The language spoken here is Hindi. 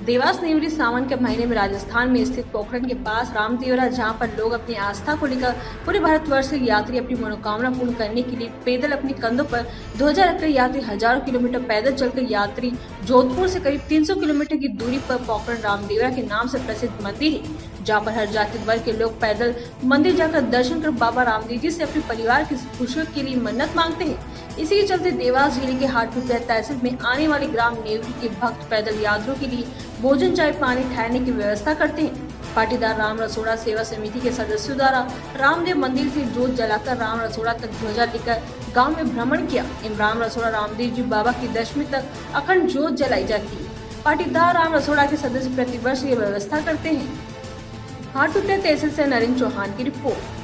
देवास नेवरी सावन के महीने में राजस्थान में स्थित पोखरण के पास रामदेवरा, जहां पर लोग अपनी आस्था को लेकर पूरे भारतवर्ष से यात्री अपनी मनोकामना पूर्ण करने के लिए पैदल अपने कंधों पर ध्वजा रखकर यात्री हजारों किलोमीटर पैदल चलकर यात्री जोधपुर से करीब 300 किलोमीटर की दूरी पर पोखरण रामदेवरा के नाम से प्रसिद्ध मंदिर है, जहाँ पर हर जाति वर्ग के लोग पैदल मंदिर जाकर दर्शन कर बाबा रामदेव जी से अपने परिवार की खुशियों के लिए मन्नत मांगते हैं। इसी के चलते देवास जिले के हाटपिपल्या तहसील में आने वाले ग्राम नेवरी के भक्त पैदल यात्रियों के लिए भोजन, चाय, पानी, ठहरने की व्यवस्था करते हैं। पाटीदार राम रसोड़ा सेवा समिति के सदस्यों द्वारा रामदेव मंदिर से जोत जलाकर राम रसोड़ा तक ध्वजा लेकर गांव में भ्रमण किया। इन राम रसोड़ा रामदेव जी बाबा की दशमी तक अखंड जोत जलाई जाती है। पाटीदार राम रसोड़ा के सदस्य प्रतिवर्ष ये व्यवस्था करते हैं। हाटपिपल्या तहसील से नरेंद्र चौहान की रिपोर्ट।